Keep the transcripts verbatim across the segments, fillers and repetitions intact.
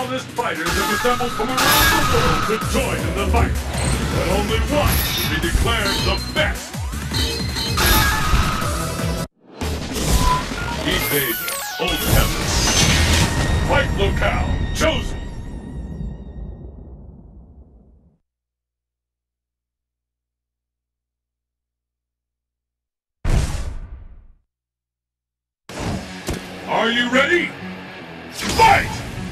wildest fighters have assembled from around the world to join in the fight. But only one will be declared the best. Evasion, Old Heaven. Fight locale chosen. Are you ready? Fight!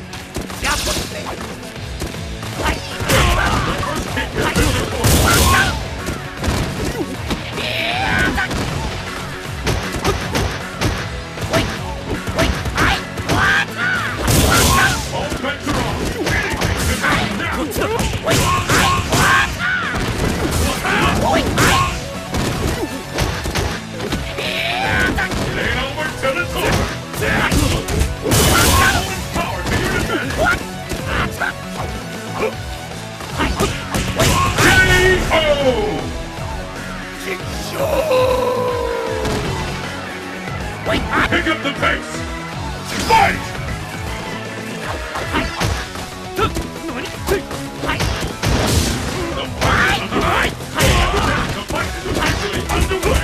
Pick up the pace! Fight! The fight is underway! The fight is officially underway!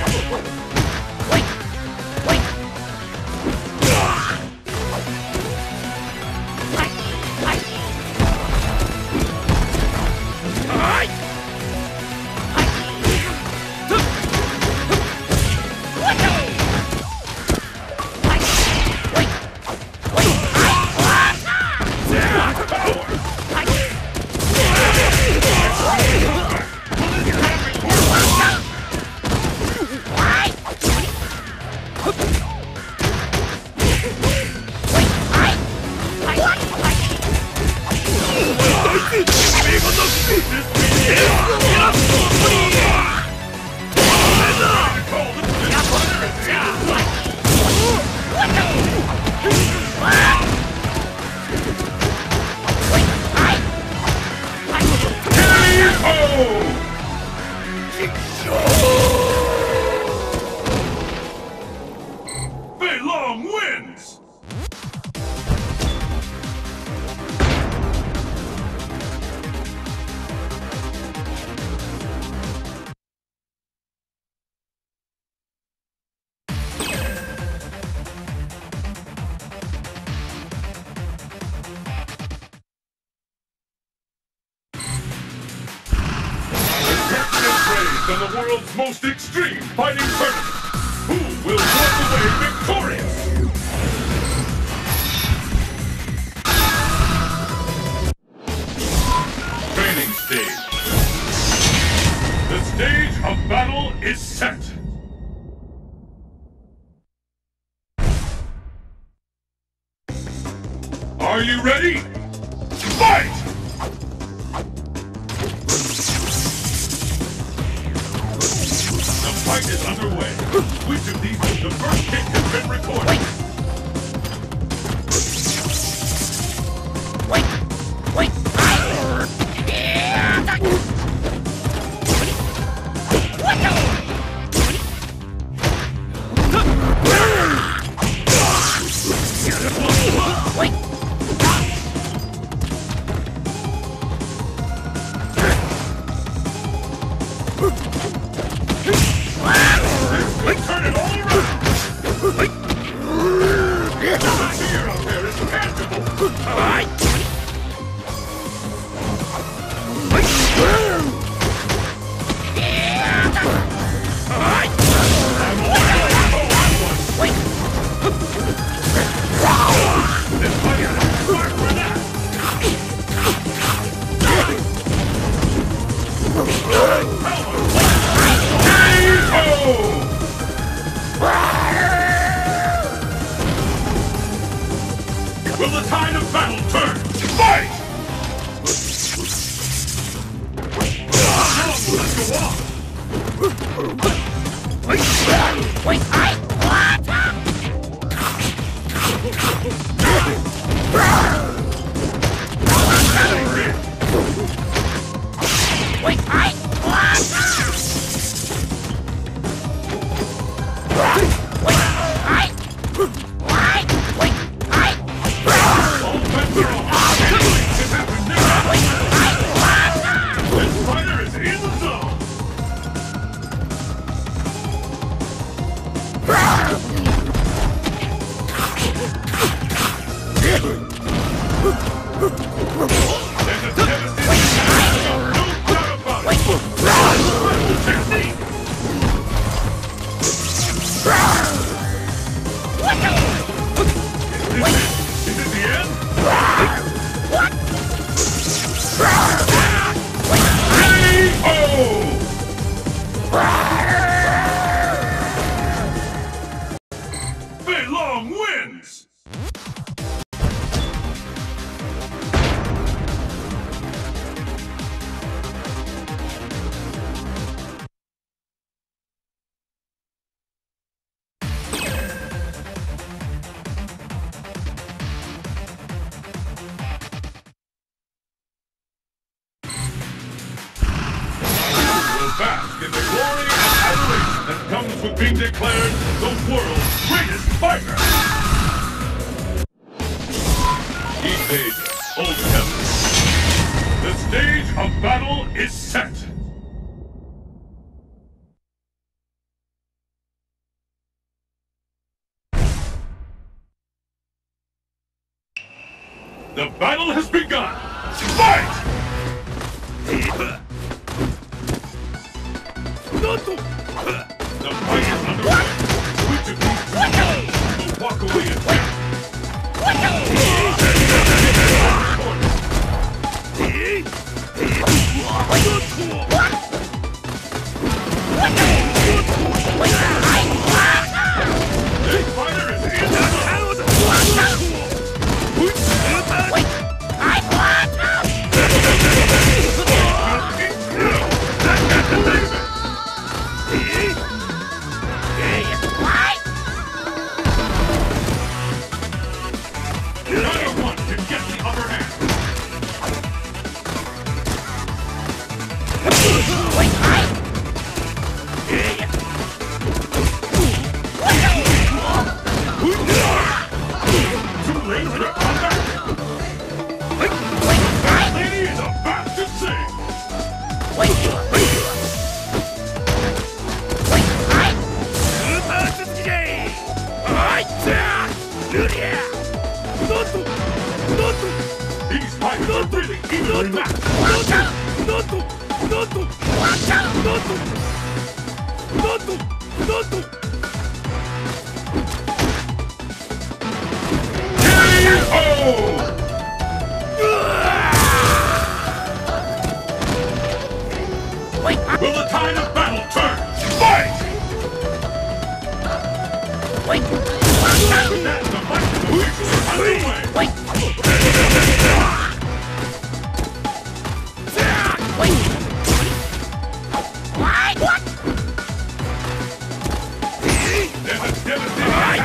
In the world's most extreme fighting tournament, who will walk away victorious? Training stage. The stage of battle is set. Are you ready? Fight! The fight is underway. Which of these is the first kick has been recorded? Wait! Wait! Wait! Wait! Let's turn it all around! Long wins! Bask in the glory and adoration that comes with being declared the world's greatest fighter! Evade, Old Heaven. The stage of battle is set! The battle has begun! Fight! The fight is underway. Which of these two will walk away and win? This fighter is in the Neither one can get the upper hand. Too late for comeback. That lady is about to sing. These fighters are really evenly matched. K O! Will the tide of battle turn? Fight! With that, the fight to the victory is underway. There's a devastating attack.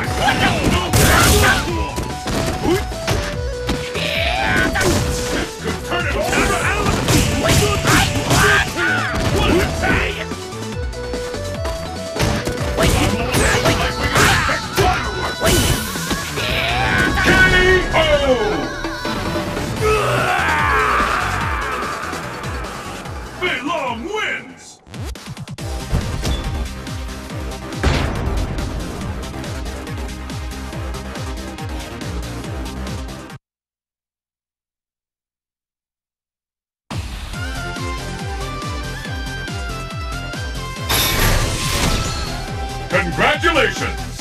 This could turn it all around. What an attack! K O! Long wins! Congratulations!